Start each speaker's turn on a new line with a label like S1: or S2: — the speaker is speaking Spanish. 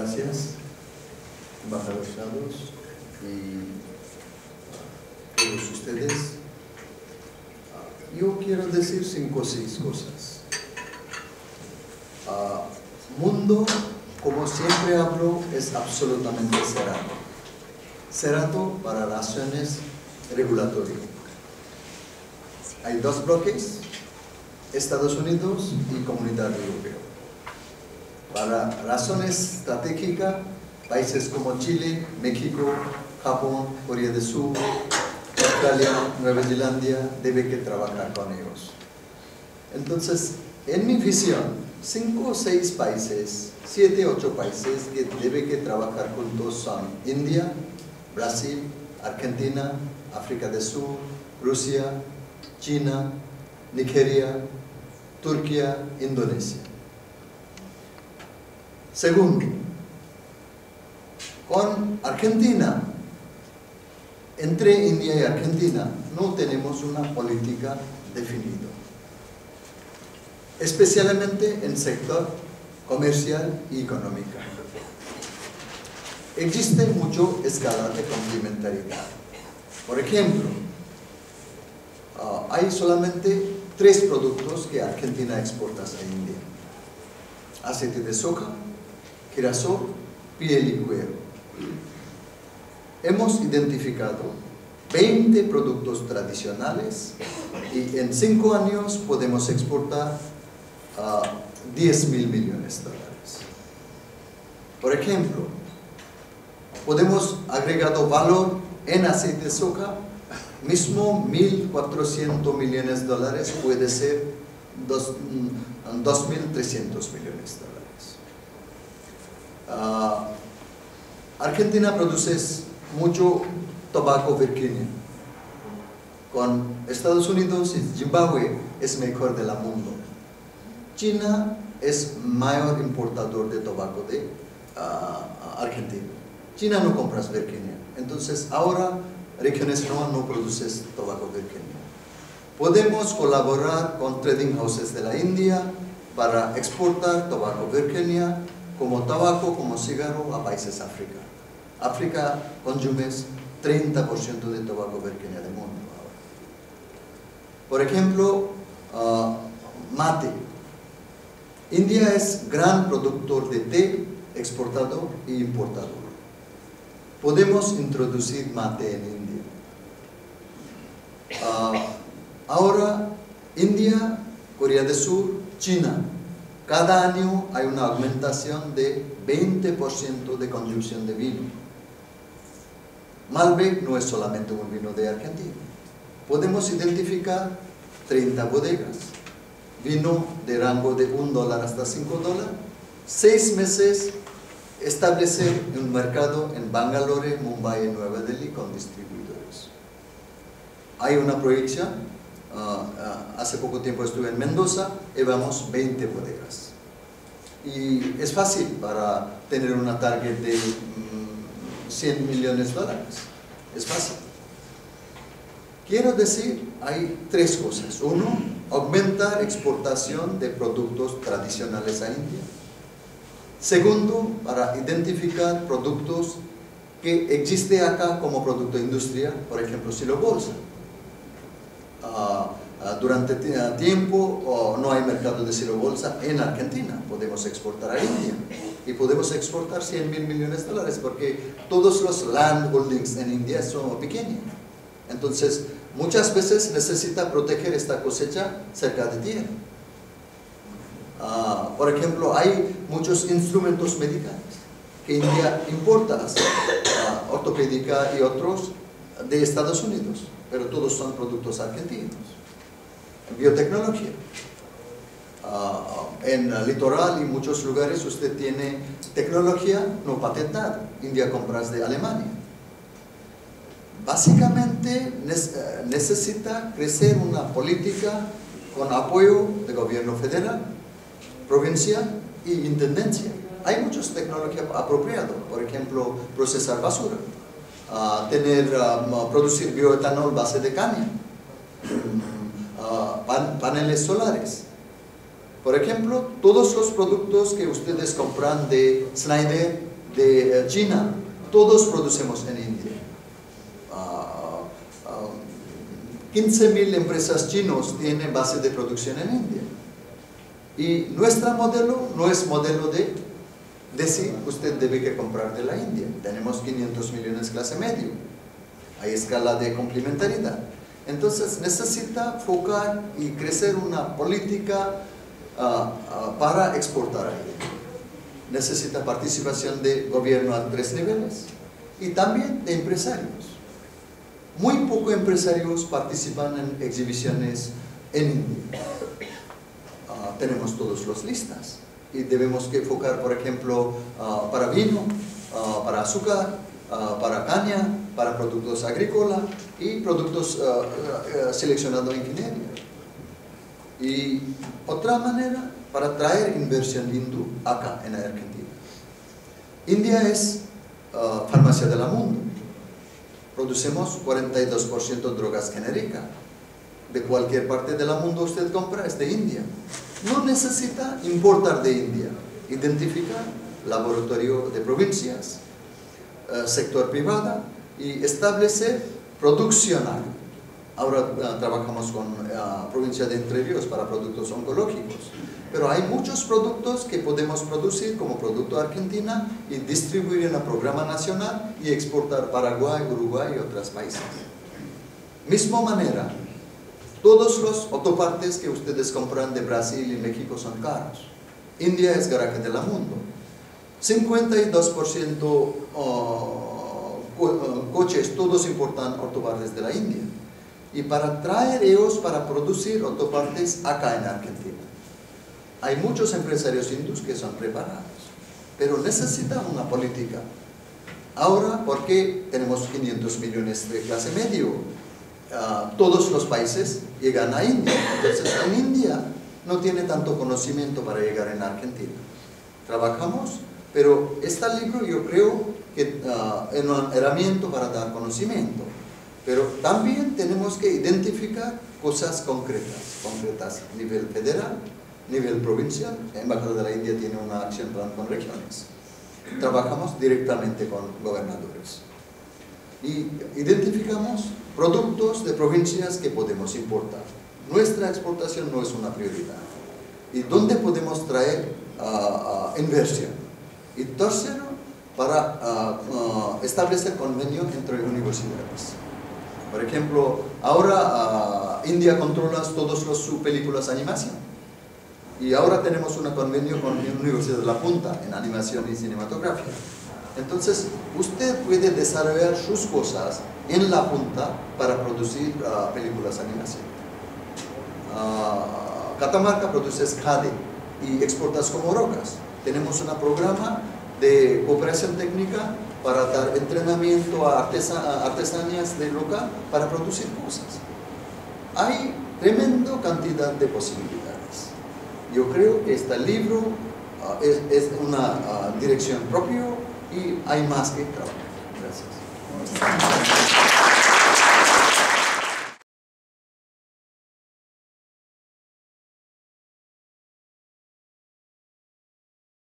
S1: gracias, embajador Shadows y todos ustedes. Yo quiero decir 5 o 6 cosas. Mundo, como siempre hablo, es absolutamente cerrado. Cerrado para razones regulatorias. Hay 2 bloques, Estados Unidos y Comunidad Europea. Para razones estratégicas, países como Chile, México, Japón, Corea del Sur, Australia, Nueva Zelanda, deben que trabajar con ellos. Entonces, en mi visión, 5 o 6 países, 7 o 8 países que deben que trabajar juntos son India, Brasil, Argentina, África del Sur, Rusia, China, Nigeria, Turquía, Indonesia. Segundo, con Argentina, entre India y Argentina no tenemos una política definida, especialmente en el sector comercial y económico. Existe mucho escala de complementariedad. Por ejemplo, hay solamente 3 productos que Argentina exporta a India: aceite de soja, girasol, piel y cuero. Hemos identificado 20 productos tradicionales y en 5 años podemos exportar 10.000 millones de dólares. Por ejemplo, podemos agregado valor en aceite de soja, mismo 1.400 millones de dólares puede ser 2.300 millones de dólares. Argentina produce mucho tabaco Virginia. Con Estados Unidos y Zimbabue es mejor del mundo. China es mayor importador de tabaco de Argentina. China no compra Virginia. Entonces ahora regiones no producen tabaco Virginia. Podemos colaborar con trading houses de la India para exportar tabaco Virginia como tabaco, como cigarro a países africanos. África consume 30% de tabaco Virginia del mundo ahora. Por ejemplo, mate. India es gran productor de té, exportador e importador. Podemos introducir mate en India. Ahora, India, Corea del Sur, China. Cada año hay una aumentación de 20% de consumo de vino. Malbec no es solamente un vino de Argentina. Podemos identificar 30 bodegas. Vino de rango de $1 hasta $5. 6 meses establecer un mercado en Bangalore, Mumbai y Nueva Delhi con distribuidores. Hay una proyección. Hace poco tiempo estuve en Mendoza y vamos 20 bodegas. Y es fácil para tener una target de 100 millones de dólares. Es fácil. Quiero decir, hay 3 cosas. 1, aumentar exportación de productos tradicionales a India. Segundo, para identificar productos que existen acá como producto industrial, por ejemplo, silobolsa. Durante tiempo no hay mercado de silobolsa en Argentina, podemos exportar a India y podemos exportar 100.000 millones de dólares porque todos los land holdings en India son pequeños. Entonces, muchas veces necesita proteger esta cosecha cerca de tierra. Por ejemplo, hay muchos instrumentos médicos que India importa, ortopédica y otros de Estados Unidos, pero todos son productos argentinos. Biotecnología. En el litoral y muchos lugares usted tiene tecnología no patentada. India compras de Alemania. Básicamente necesita crecer una política con apoyo del gobierno federal, provincial y intendencia. Hay muchas tecnologías apropiadas, por ejemplo, procesar basura, producir bioetanol base de caña, paneles solares. Por ejemplo, todos los productos que ustedes compran de Schneider de China, todos producimos en India. 15.000 empresas chinos tienen base de producción en India. Y nuestro modelo no es modelo de decir usted debe que comprar de la India. Tenemos 500 millones clase medio. Hay escala de complementariedad. Entonces necesita enfocar y crecer una política para exportar ahí. Necesita participación de gobierno a 3 niveles y también de empresarios. Muy pocos empresarios participan en exhibiciones en India. Tenemos todos los listas y debemos que enfocar, por ejemplo, para vino, para azúcar, para caña, para productos agrícolas y productos seleccionados en ingeniería. Y otra manera para traer inversión hindú acá en Argentina. India es farmacia del mundo. Producimos 42% de drogas genéricas. De cualquier parte del mundo usted compra, es de India. No necesita importar de India. Identificar laboratorio de provincias, sector privado y establecer producción. Ahora trabajamos con provincia de Entre Ríos para productos oncológicos. Pero hay muchos productos que podemos producir como producto argentina y distribuir en el programa nacional y exportar a Paraguay, Uruguay y otros países. Misma manera, todos los autopartes que ustedes compran de Brasil y México son caros. India es garaje del mundo. 52% coches, todos importan autopartes de la India. Y para traer ellos para producir autopartes acá en Argentina. Hay muchos empresarios hindús que son preparados, pero necesitan una política. Ahora, porque tenemos 500 millones de clase medio, todos los países llegan a India. Entonces, en India no tiene tanto conocimiento para llegar en Argentina. Trabajamos, pero este libro yo creo que es una herramienta para dar conocimiento. Pero también tenemos que identificar cosas concretas a nivel federal, nivel provincial. La Embajada de la India tiene una acción plan con regiones. Trabajamos directamente con gobernadores. Y identificamos productos de provincias que podemos importar. Nuestra exportación no es una prioridad. ¿Y dónde podemos traer inversión? Y tercero, para establecer convenio entre universidades. Por ejemplo, ahora India controla todas sus películas de animación. Y ahora tenemos un convenio con la Universidad de La Punta en animación y cinematografía. Entonces, usted puede desarrollar sus cosas en La Punta para producir películas de animación. Catamarca produce jade y exportas como rocas. Tenemos un programa de cooperación técnica para dar entrenamiento a artesanías de local para producir cosas. Hay tremenda cantidad de posibilidades. Yo creo que este libro es una dirección propia y hay más que trabajar. Gracias.